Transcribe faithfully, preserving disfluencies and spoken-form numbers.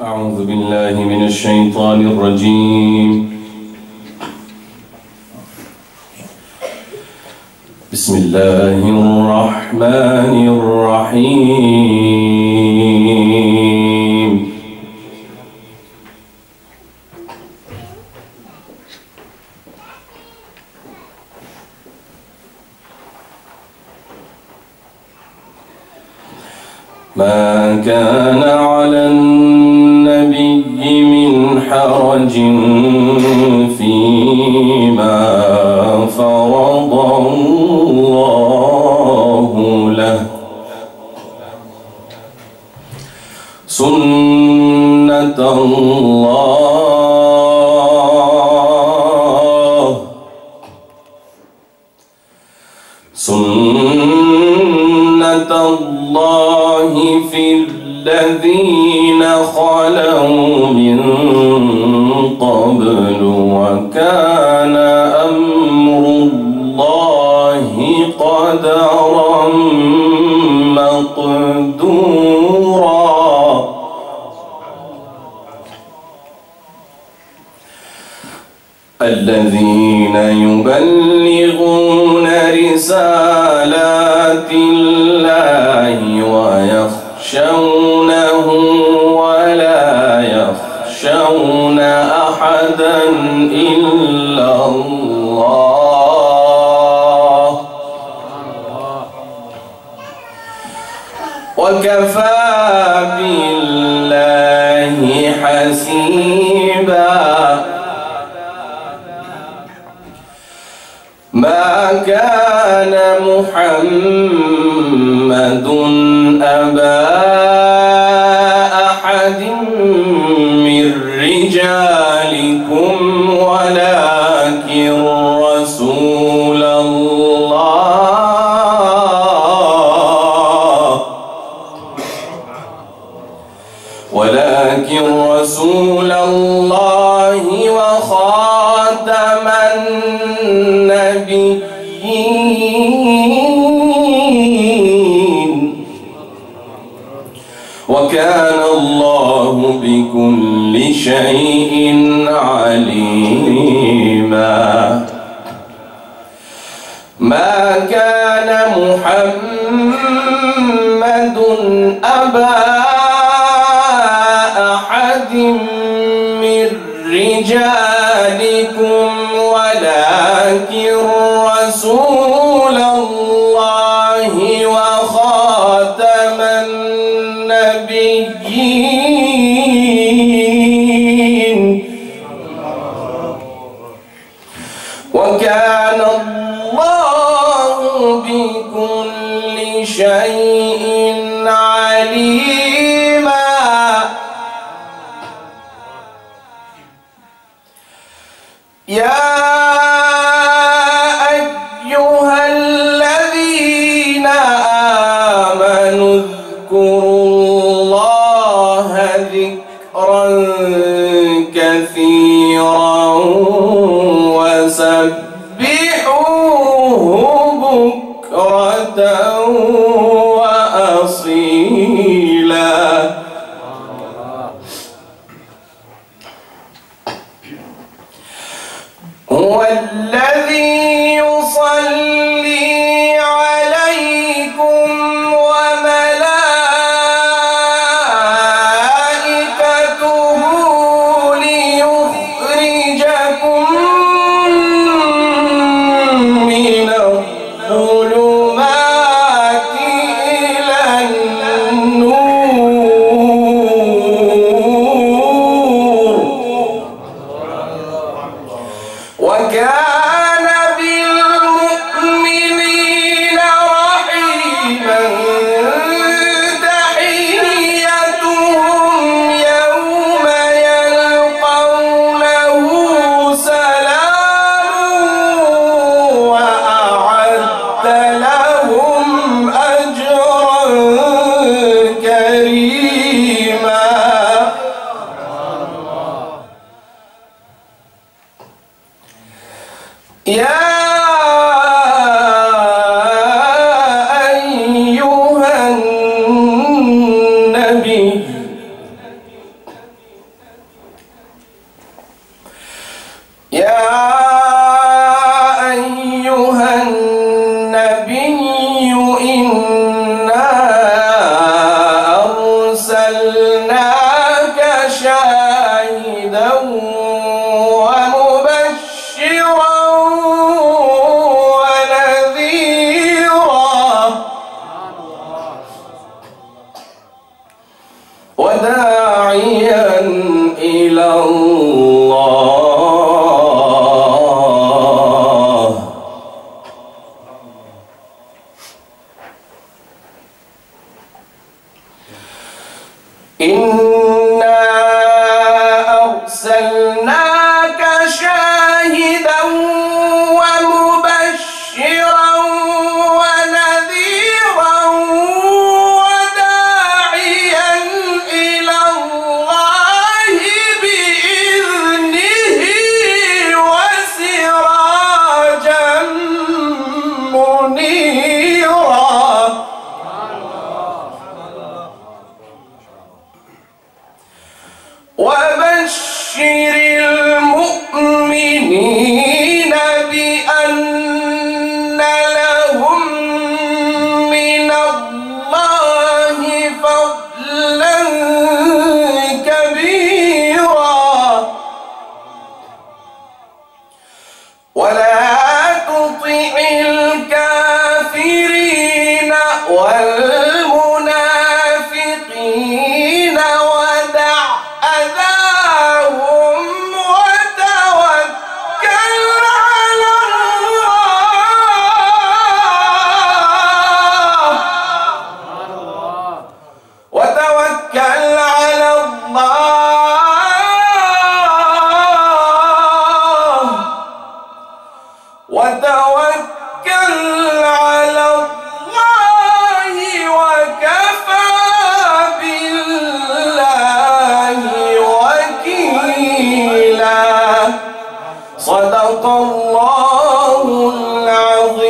أعوذ بالله من الشيطان الرجيم. بسم الله الرحمن الرحيم. ما كان على النبي من حرج فيما فرض الله له، سنة الله سنة الله في الذين خلوا من قبل، وكان أمر الله قدرا مقدورا. الذين يبلغون رسالات الله ويخشونه ولا يخشون أحدا إلا الله، وكفى بالله حسيبا. ما كان محمد أبا أحد من رجالكم ولكن رسول الله ولكن رسول الله وخاتم النبيين، وكان الله بكل شيء عليما. ما كان محمد أبا أحد من رجالكم ولكن رسول الله وخاتم النبيين، وكان الله بكل شيء عليما. يا أيها الذين آمنوا اذكروا الله ذكرا كثيرا وسبحوه بكرة وأصيلا. هو الذي يصلي عليكم وملائكته ليخرجكم من الظلمات إلى النور، وكان بالمؤمنين رحيما. تحيتهم يوم يلقونه سلام وأعد لهم أجرا كريما. يا أيها النبي داعيا إلى الله. إنا أرسلناك شاهدا ومبشرا ونذيرا وداعيا إلى الله بإذنه وسراجا منيرا. وبشر المؤمنين بأن لهم من الله فضلا كبيرا. ولا تطع الكافرين والمنافقين ودع أذاهم وتوكل على الله وتوكل على الله وتوكل على الله وكفى بالله وكيلا. صدق الله العظيم.